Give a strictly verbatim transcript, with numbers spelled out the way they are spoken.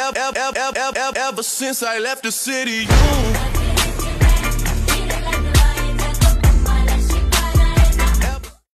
ever, ever, ever, ever, ever since I left the city, you